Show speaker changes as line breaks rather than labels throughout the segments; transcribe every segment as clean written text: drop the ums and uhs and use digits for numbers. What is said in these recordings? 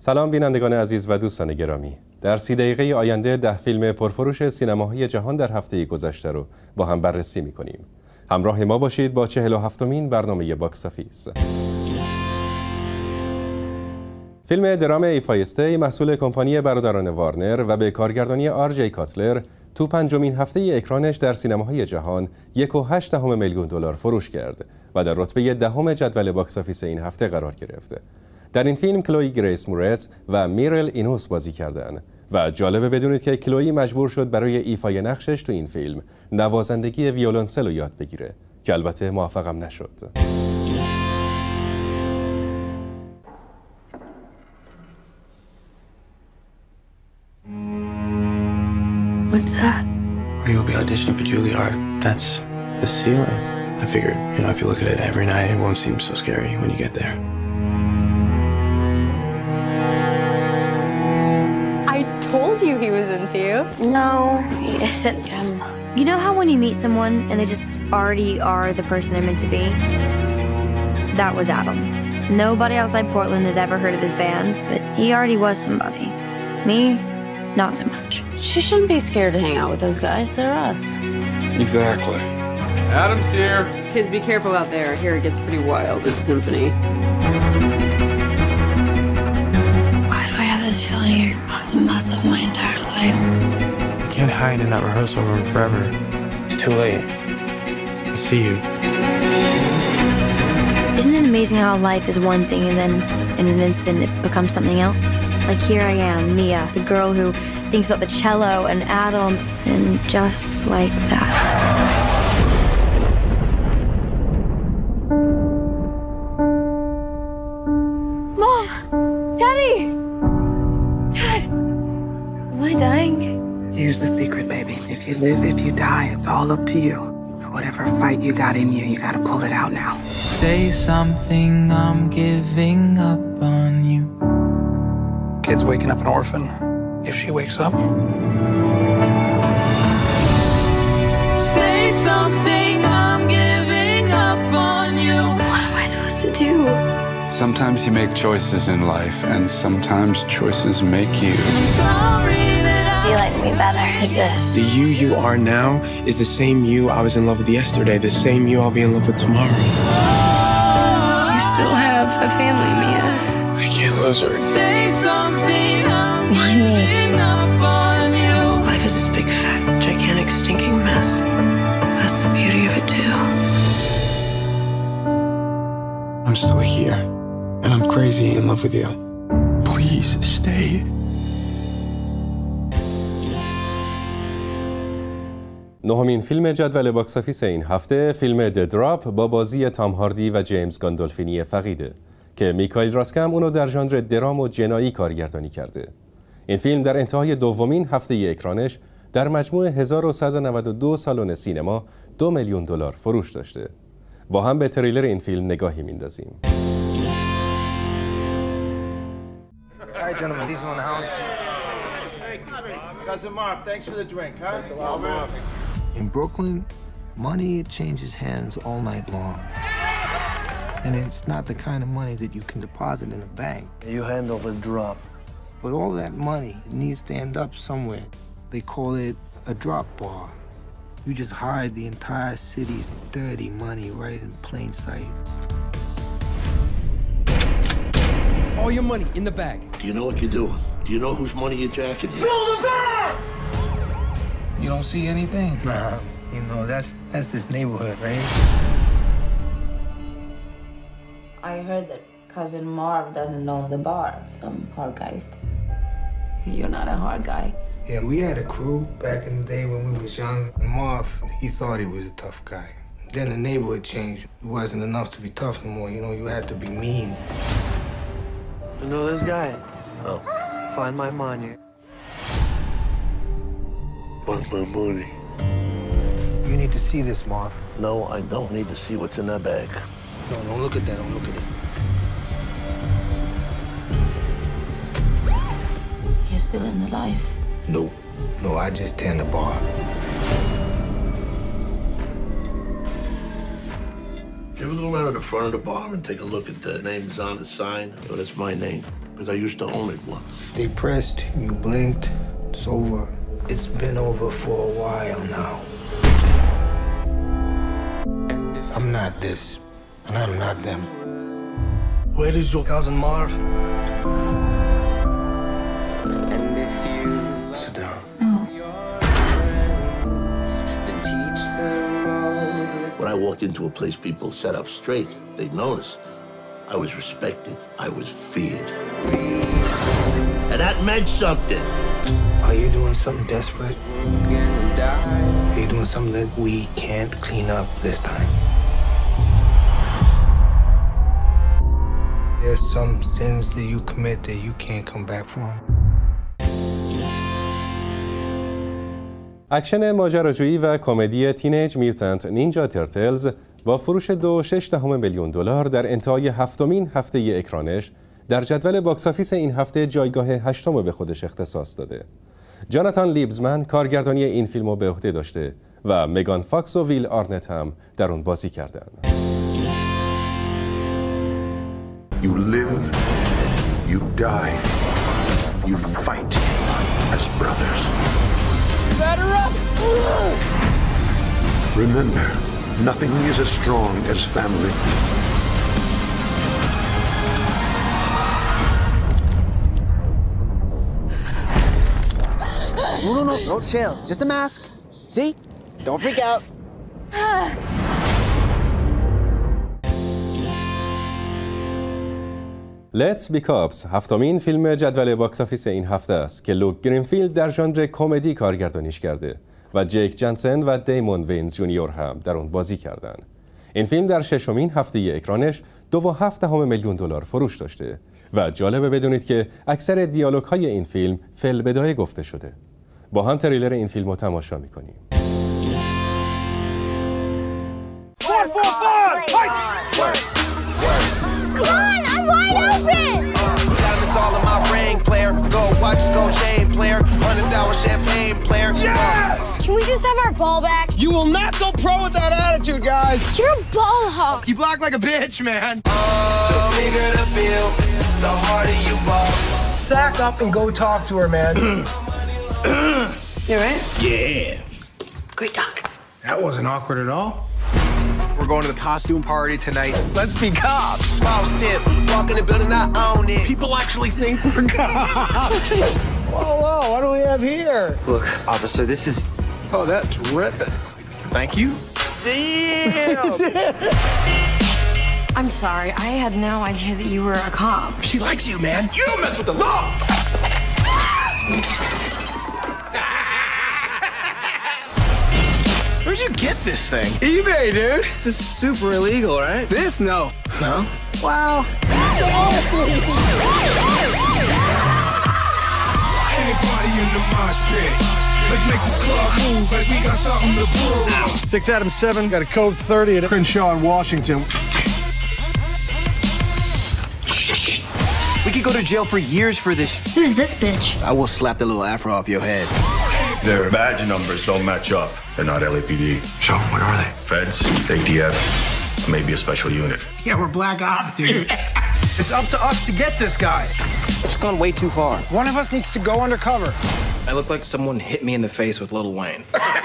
سلام بینندگان عزیز و دوستان گرامی. در 30 دقیقه آینده 10 فیلم پرفروش سینماهای جهان در هفته گذشته رو با هم بررسی می‌کنیم. همراه ما باشید با 47مین برنامه باکس آفیس. فیلم درام ایفایسته محصول کمپانی برادران وارنر و به کارگردانی آر.جی. کاتلر تو 5مین هفته اکرانش در سینماهای جهان 1.8 میلیون دلار فروش کرد و در رتبه 10 جدول باکس آفیس این هفته قرار گرفت. در این فیلم کلوی گریس مورتز و میرل اینوس بازی کردند و جالبه بدونید که کلوی مجبور شد برای ایفای نقشش تو این فیلم نوازندگی ویولنسل رو یاد بگیره که البته موفقم نشد.
What's that?
You'll be auditioning for Juilliard. That's the ceiling. I figured, if you look at it every night, it won't seem so scary when you get there.
I told you he was into you.
No, he isn't.
You know how when you meet someone and they just already are the person they're meant to be? That was Adam. Nobody outside Portland had ever heard of his band, but he already was somebody. Me, not so much.
She shouldn't be scared to hang out with those guys. They're us.
Exactly.
Adam's here.
Kids, be careful out there. Here it gets pretty wild at Symphony.
Why do I have this feeling you're about to mess up my entire life?
You can't hide in that rehearsal room forever. It's too late. I see you.
Isn't it amazing how life is one thing and then in an instant it becomes something else? Like here I am, Mia, the girl who thinks about the cello and Adam, and just like that.
Mom! Daddy! Dad! Am I dying?
Here's the secret, baby. If you live, if you die, it's all up to you. So whatever fight you got in you gotta pull it out now.
Say something, I'm giving up on you.
Kid's waking up an orphan. If she wakes up.
Say something, I'm giving up on you.
What am I supposed to do?
Sometimes you make choices in life, and sometimes choices make you.
Sorry that
Do you like me better like this?
The you are now is the same you I was in love with yesterday, the same you I'll be in love with tomorrow.
You still have a family, Mia.
I can't lose her.
Say something, I'm
Why me?
giving up on you.
Life is this big, fat, gigantic, stinking mess. That's the beauty of it, too.
I'm still here, and I'm crazy in love with you. Please stay.
نهمین فیلم جدول باکس آفیس این هفته فیلم د دراپ با بازی تام هاردی و جیمز گاندولفینی فقیده که میکائیل راسکم اونو در ژانر درام و جنایی کارگردانی کرده. این فیلم در انتهای دومین هفته اکرانش در مجموع 1192 سالن سینما 2 میلیون دلار فروش داشته. با هم به تریلر این فیلم نگاهی میندازیم.
All right, gentlemen, these in the house. Cousin Marv, thanks for the drink, huh?
In Brooklyn, money changes hands all night long. And it's not the kind of money that you can deposit in a bank.
You handle the drop.
But all that money needs to end up somewhere. They call it a drop bar. You just hide the entire city's dirty money right in plain sight.
All your money in the bag.
Do you know what you're doing? Do you know whose money you're jacking?
Fill the bag!
You don't see anything? Nah, that's this neighborhood, right?
I heard that Cousin Marv doesn't own the bar. Some hard guys do. You're not a hard guy.
Yeah, we had a crew back in the day when we was young. And Marv, he thought he was a tough guy. Then the neighborhood changed. It wasn't enough to be tough no more. You had to be mean.
You know this guy?
No.
Find my money.
Want my money?
You need to see this, Marv.
No, I don't need to see what's in that bag.
No, don't look at that. Don't look at that.
You're still in the life.
No, I just tend the bar.
You ever go around to the front of the bar and take a look at the names on the sign? Oh, that's my name. because I used to own it once.
They pressed, you blinked, it's over. It's been over for a while now. I'm not this, and I'm not them.
Where is your cousin Marv?
Sit down.
When I walked into a place people set up straight, they noticed. I was respected. I was feared. And that meant something.
Are you doing something desperate? Are you doing something that we can't clean up this time? There's some sins that you commit that you can't come back from.
اکشن ماجراجویی و کمدی تینیج میوتنت نینجا ترتلز با فروش $2.6 میلیون در انتهای هفتمین هفته اکرانش در جدول باکس آفیس این هفته جایگاه 8 به خودش اختصاص داده. جاناتان لیبزمن کارگردانی این فیلم رو به عهده داشته و مگان فاکس و ویل آرنت هم در اون بازی کردند.
You live, you die, you fight as brothers.
Batter up!
Remember, nothing is as strong as family.
No chills, just a mask. See? Don't freak out.
Let's Be Cops هفتمین فیلم جدول باکس آفیس این هفته است که لوک گرینفیلد در ژانر کمدی کارگردانیش کرده و جیک جانسن و دیمون وینز جونیور هم در اون بازی کردند. این فیلم در ششمین هفته اکرانش $2.7 میلیون فروش داشته و جالبه بدونید که اکثر دیالوگ‌های این فیلم فی‌البداهه گفته شده. با هم تریلر این فیلم رو تماشا می‌کنیم.
Can we just have our ball back?
You will not go pro with that attitude, guys.
You're a ball hog.
You block like a bitch, man.
The bigger the field, the harder you ball.
Sack up and go talk to her, man.
You right?
Yeah.
Great talk.
That wasn't awkward at all. We're going to the costume party tonight. Let's be cops.
Boss tip, walk in the building, I own it.
People actually think we're cops. Whoa, what do we have here?
Look, officer, this is...
Oh, that's ripping. Thank you.
Damn!
I'm sorry, I had no idea that you were a cop.
She likes you, man. You don't mess with the law. Where'd you get this thing? eBay, dude. This is super illegal, right? This? No. No? Wow.
Everybody in the mosh pit. Let's make this club move like we got something to prove.
6 Adam 7 got a code 30 at Crenshaw in Washington.
We could go to jail for years for this.
Who's this bitch?
I will slap the little afro off your head.
Their badge numbers don't match up. They're not LAPD.
So, what are they?
Feds, ATF, maybe a special unit.
Yeah, we're black ops, dude. It's up to us to get this guy.
It's gone way too far.
One of us needs to go undercover.
I look like someone hit me in the face with Lil Wayne.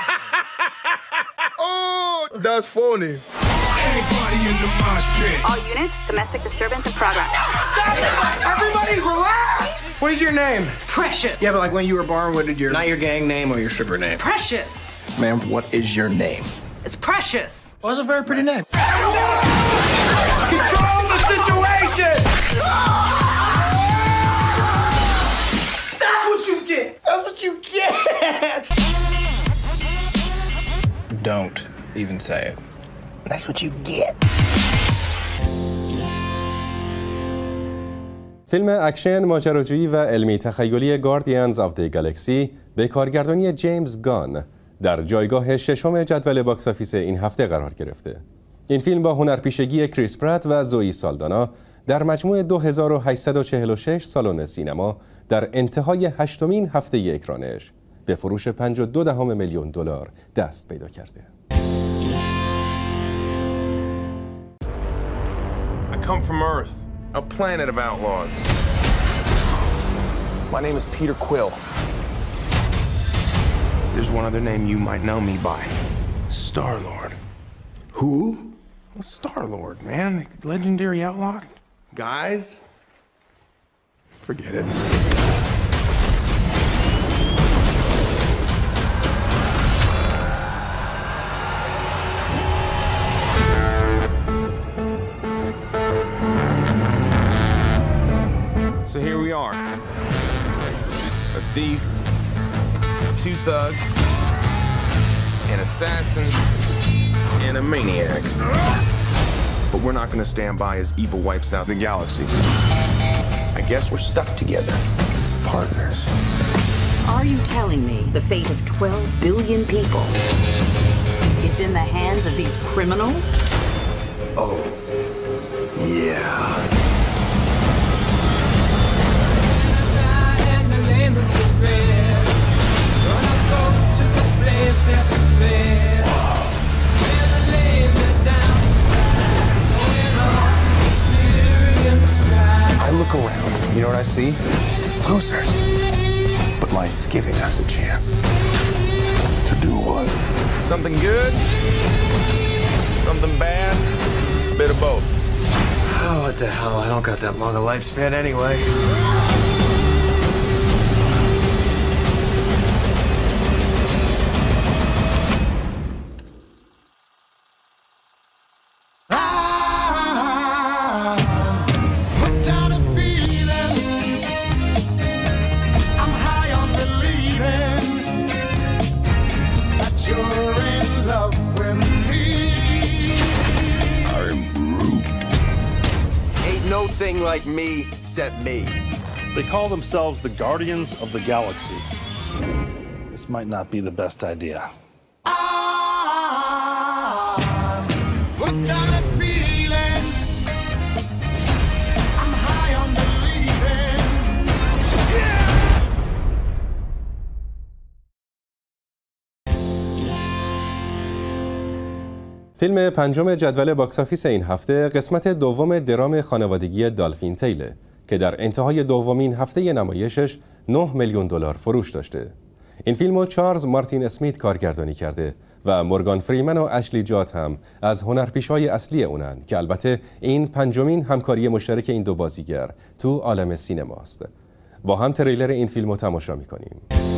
Oh, that's funny.
Everybody in the mosh pit.
All units, domestic disturbance in progress.
Stop it! Everybody relax! What is your name?
Precious.
Yeah, but like when you were born, what did your...
Not your gang name or your stripper name.
Precious.
Ma'am, what is your name?
It's Precious.
Well, that's a very pretty name. Control the situation! That's what you get! That's what you get!
Don't even say it.
That's what you get.
فیلم اکشن ماجراجویی و علمی تخیلی گاردینز آف دی گالاکسی به کارگردانی جیمز گان در جایگاه ششم جدول باکس آفیس این هفته قرار گرفته. این فیلم با هنرپیشگی کریس پرات و زوئی سالدانا در مجموع 2846 سالن سینما در انتهای هشتمین هفته اکرانش به فروش $52 میلیون دست پیدا کرده.
I come from Earth, a planet of outlaws.
My name is Peter Quill. There's one other name you might know me by. Star-Lord.
Who?
Well, Star-Lord, man. Legendary outlaw. Guys, forget it. So here we are. A thief, 2 thugs, an assassin, and a maniac. But we're not gonna stand by as evil wipes out the galaxy. I guess we're stuck together. Partners.
Are you telling me the fate of 12 billion people is in the hands of these criminals?
Oh, yeah.
I look around, you know what I see? Losers. But life's giving us a chance.
To do what?
Something good, something bad, a bit of both.
Oh, what the hell? I don't got that long a lifespan anyway.
No thing like me except me.
They call themselves the Guardians of the Galaxy. This might not be the best idea.
فیلم پنجم جدول باکس آفیس این هفته قسمت دوم درام خانوادگی دالفین تیله که در انتهای دومین هفته نمایشش 9 میلیون دلار فروش داشته. این فیلمو چارلز مارتین اسمیت کارگردانی کرده و مورگان فریمن و اشلی جاد هم از هنرپیشه‌های اصلی اونن که البته این پنجمین همکاری مشترک این دو بازیگر تو عالم سینماست. با هم تریلر این فیلمو تماشا می‌کنیم.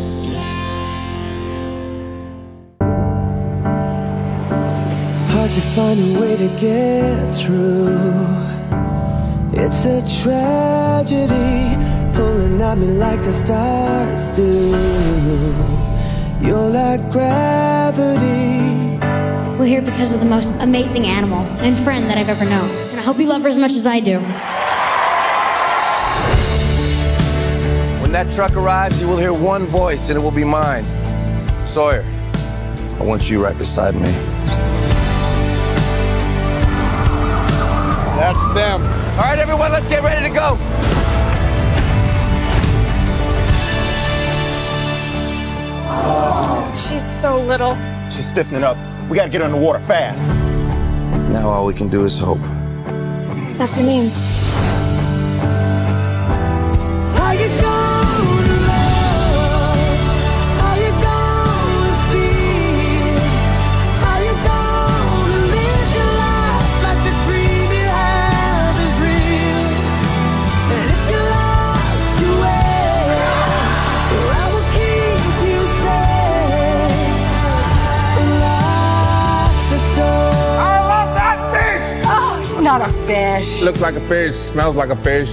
Hard to find a way to get through. It's a tragedy pulling at me like the stars do. You're like gravity.
We're here because of the most amazing animal and friend that I've ever known. And I hope you love her as much as I do.
When that truck arrives, you will hear one voice and it will be mine. Sawyer, I want you right beside me. That's them. All right, everyone, let's get ready to go.
She's so little.
She's stiffening up. We gotta get her in the water fast.
Now all we can do is hope.
That's her name.
Are you gonna love? Are you gonna feel? Are you gonna live your life like the dream you have is real? And if you're lost your way, I will keep you safe and lock the door.
I love that fish!
Oh, it's not a fish.
Looks like a fish, smells like a fish.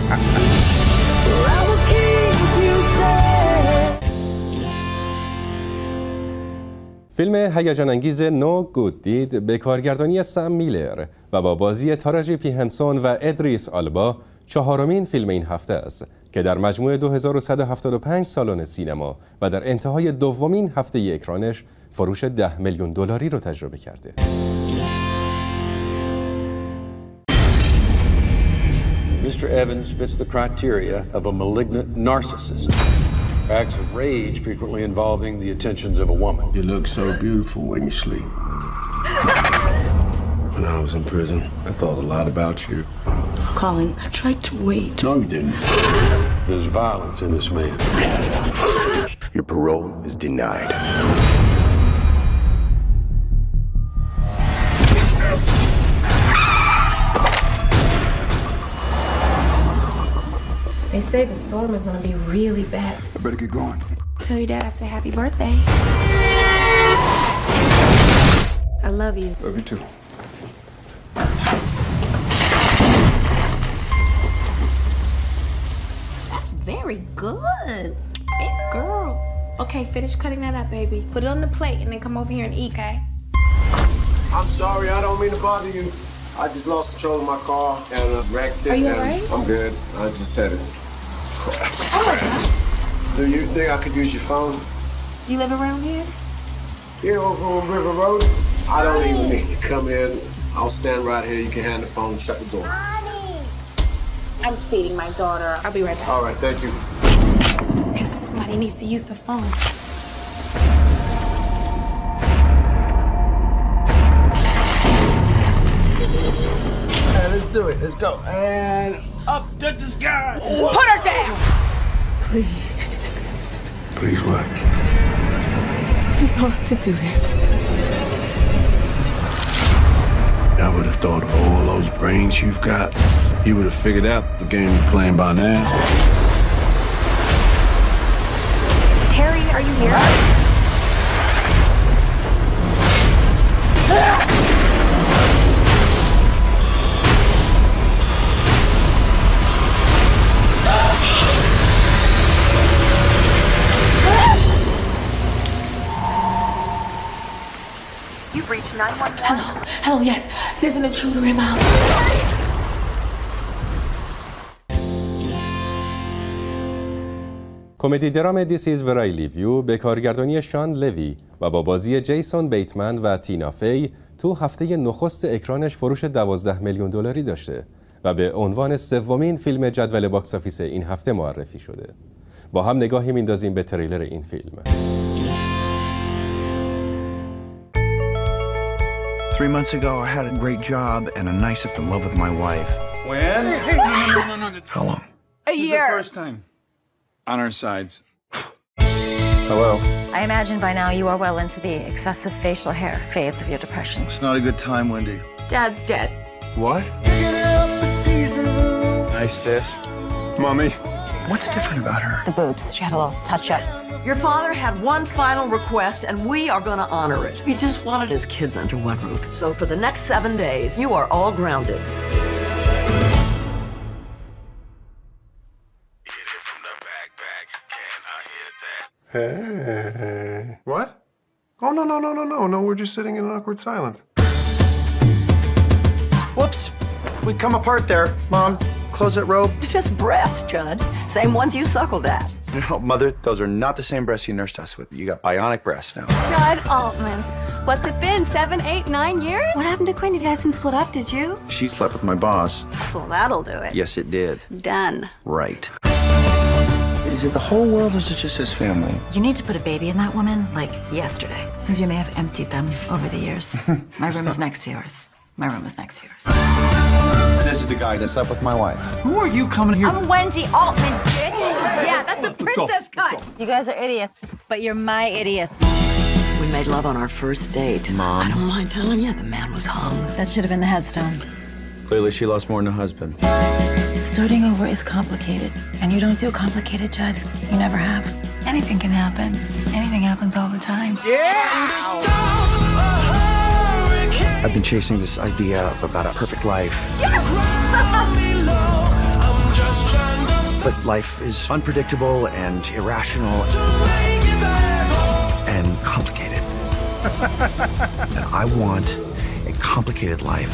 I will keep you safe.
فیلم هیجان انگیز نو گود دید به کارگردانی سم میلر و با بازی تاراجی پی هنسون و ادریس آلبا چهارمین فیلم این هفته است که در مجموع 2175 سالن سینما و در انتهای دومین هفته اکرانش فروش 10 میلیون دلاری رو تجربه کرده.
Mr. Evans fits the criteria of a malignant narcissist. Acts of rage frequently involving the attentions of a woman.
You look so beautiful when you sleep. When I was in prison, I thought a lot about you.
Colin, I tried to wait.
No, you didn't.
There's violence in this man.
Your parole is denied.
They say the storm is gonna be really bad.
I better get going.
Tell your dad I say happy birthday. I love you.
Love you too.
That's very good. Big girl.
Okay, finish cutting that up, baby. Put it on the plate and then come over here and eat, okay?
I'm sorry, I don't mean to bother you. I just lost control of my car and wrecked it.
Are you alright?
I'm good. I just had it.
Oh my gosh.
Do you think I could use your phone?
You live around here?
Yeah, over on River Road. I don't even need to come in. I'll stand right here. You can hand the phone and shut the door.
Mommy! I'm feeding my daughter. I'll be right back.
All right, thank you.
Because somebody needs to use the phone.
Let's do it. Let's go. And up to the sky.
Put her down! Please.
Please what?
You don't have to do that.
I would have thought of all those brains you've got. You would have figured out the game you're playing by now.
Terry, are you here?
You've reached 911.
Hello, yes. There's an intruder in my house.
کمدی درام دیسیز ورای لیویو به کارگردانی شان لوی و با بازی جیسون بیتمن و تینا فی تو هفته نخست اکرانش فروش 12 میلیون دلاری داشته و به عنوان سومین فیلم جدول باکس آفیس این هفته معرفی شده. با هم نگاهی میندازیم به تریلر این فیلم.
3 months ago, I had a great job and a nice up in love with my wife.
When? No.
How long?
A year.
This is the first time. On our sides.
Hello.
I imagine by now you are well into the excessive facial hair phase of your depression.
It's not a good time, Wendy.
Dad's dead.
What? Nice, sis. Mommy. What's different about her?
The boobs. She had a little touch-up.
Your father had one final request, and we are going to honor it. He just wanted his kids under one roof. So for the next 7 days, you are all grounded.
Hey. What? Oh, no. We're just sitting in an awkward silence.
Whoops. We come apart there. Mom, close that robe.
It's just breasts, Judd. Same ones you suckled at.
No, Mother, those are not the same breasts you nursed us with. You got bionic breasts now.
Judd Altman. What's it been, 7, 8, 9 years? What happened to Quinn? You guys didn't split up, did you?
She slept with my boss.
Well, that'll do it.
Yes, it did.
Done.
Right. Is it the whole world or is it just his family?
You need to put a baby in that woman, like yesterday. Since you may have emptied them over the years. My room is next to yours. My room is next to yours.
This is the guy that slept with my wife. Who are you coming here?
I'm Wendy Altman, bitch. Yeah, that's a princess cut. You guys are idiots, but you're my idiots.
We made love on our first date.
Mom.
I don't mind telling you, the man was hung.
That should have been the headstone.
Clearly she lost more than a husband.
Starting over is complicated. And you don't do complicated, Judd. You never have. Anything can happen. Anything happens all the time.
I've been chasing this idea about a perfect life. But life is unpredictable and irrational and complicated. And I want a complicated life.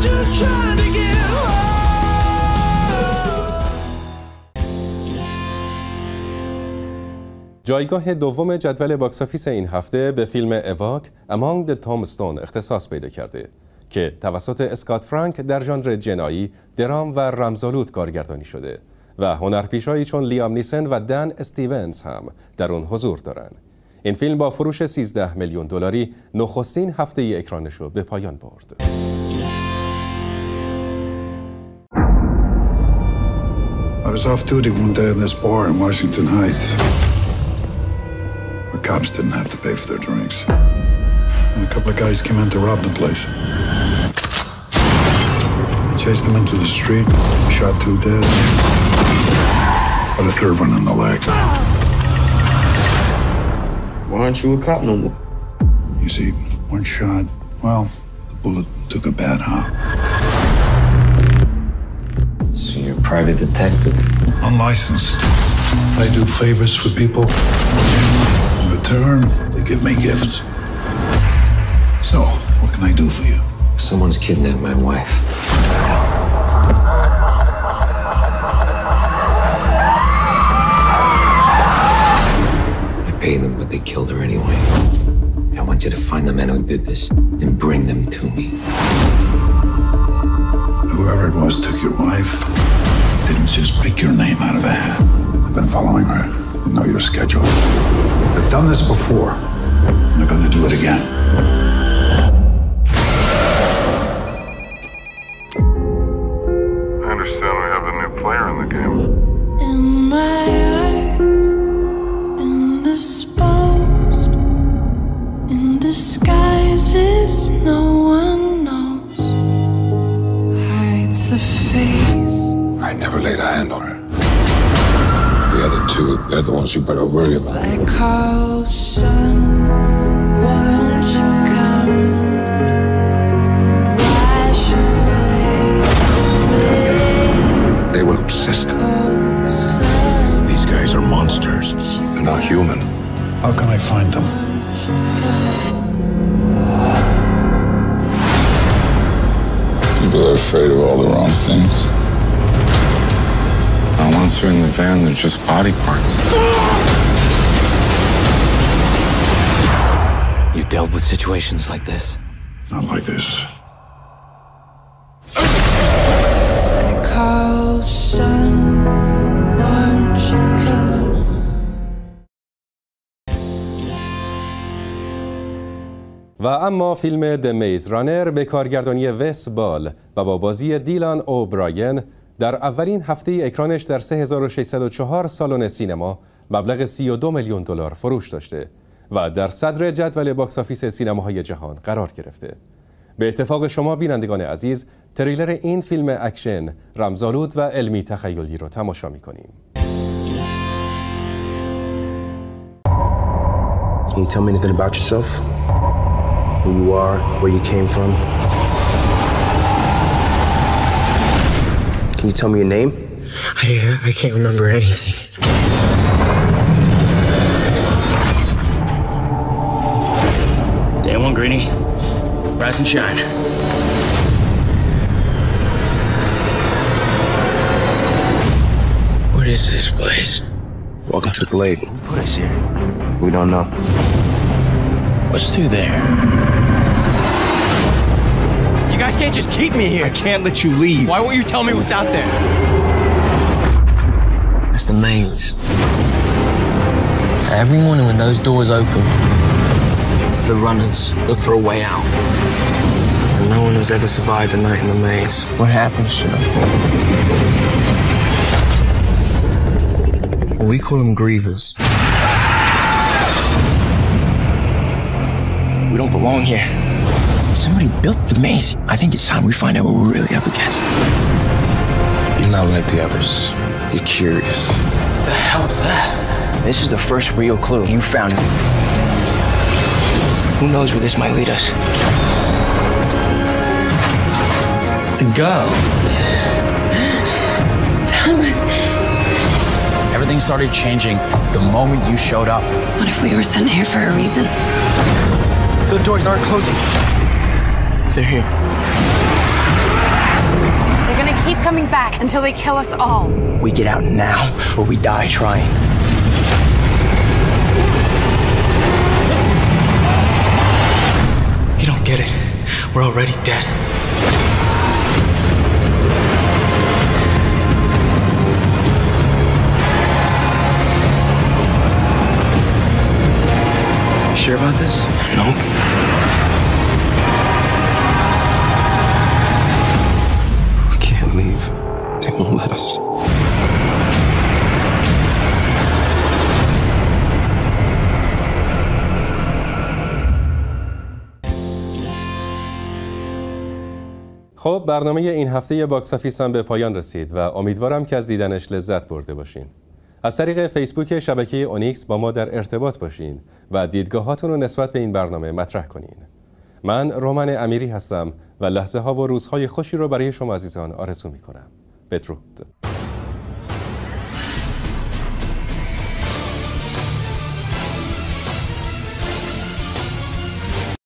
جایگاه دوم جدول باکس آفیس این هفته به فیلم اواک Among the Tombstones اختصاص پیدا کرده که توسط اسکات فرانک در ژانر جنایی، درام و رمزآلود کارگردانی شده و هنرپیشه‌ای چون لیام نیسن و دن استیونز هم در اون حضور دارند. این فیلم با فروش 13 میلیون دلاری نخستین هفته ای اکرانش رو به پایان برد.
I
was off duty one day in this bar in Washington Heights. Where cops didn't have to pay for their drinks. And a couple of guys came in to rob the place. Chased them into the street, shot 2 dead. Got a third one in the leg.
Why aren't you a cop no more?
You see, one shot, well, the bullet took a bad hop.
So you're a private detective?
Unlicensed. I do favors for people. In return, they give me gifts. So, what can I do for you?
Someone's kidnapped my wife. I paid them, but they killed her anyway. I want you to find the men who did this and bring them to me.
Whoever it was took your wife. Didn't just pick your name out of a hat. I've been following her. I know your schedule. I've done this before. I'm not gonna do it again.
I understand we have a new player in the game.
In my eyes, indisposed, in disguises no one knows, hides the face.
I never laid a hand on her. The other two, they're the ones you better worry about.
Like Carl's son, won't you come and wash away?
They were obsessed. These guys are monsters. They're not human.
How can I find them?
People are afraid of all the wrong things. And once they're in the van, they're just body parts.
You've dealt with situations like this?
Not like this.
Like Carl's son, won't you come?
و اما فیلم د میز رانر به کارگردانی وس بال و با بازی دیلان اوبراین در اولین هفته اکرانش در 3604 سالن سینما مبلغ 32 میلیون دلار فروش داشته و در صدر جدول باکس آفیس سینماهای جهان قرار گرفته. به اتفاق شما بینندگان عزیز، تریلر این فیلم اکشن، رمزآلود و علمی تخیلی رو تماشا می‌کنیم.
Can you tell me anything about yourself? Who you are, where you came from? Can you tell me your name?
I can't remember anything.
Day one, Greenie. Rise and shine.
What is this place?
Welcome to Glade. Who put us here? We don't know.
What's through there?
You guys can't just keep me here.
I can't let you leave.
Why won't you tell me what's out there?
That's the maze. Every morning when those doors open, the runners look for a way out. And no one has ever survived a night in the maze.
What happens to them?
Well, we call them grievers.
We don't belong here. Somebody built the maze. I think it's time we find out what we're really up against.
You're not like the others. You're curious.
What the hell is that? This is the first real clue. You found it. Who knows where this might lead us? It's a go.
Thomas.
Everything started changing the moment you showed up.
What if we were sent here for a reason?
The doors aren't closing. They're here.
They're gonna keep coming back until they kill us all.
We get out now, or we die trying. You don't get it. We're already dead. You sure about this? No.
We can't leave. They won't let us.
خب برنامه این هفته باکس آفیس هم به پایان رسید و امیدوارم که از دیدنش لذت برده باشین. از طریق فیسبوک شبکه اونیکس با ما در ارتباط باشین و دیدگاهاتون رو نسبت به این برنامه مطرح کنین. من رومن امیری هستم و لحظه ها و روزهای خوشی رو برای شما عزیزان آرزو می کنم. بدرود.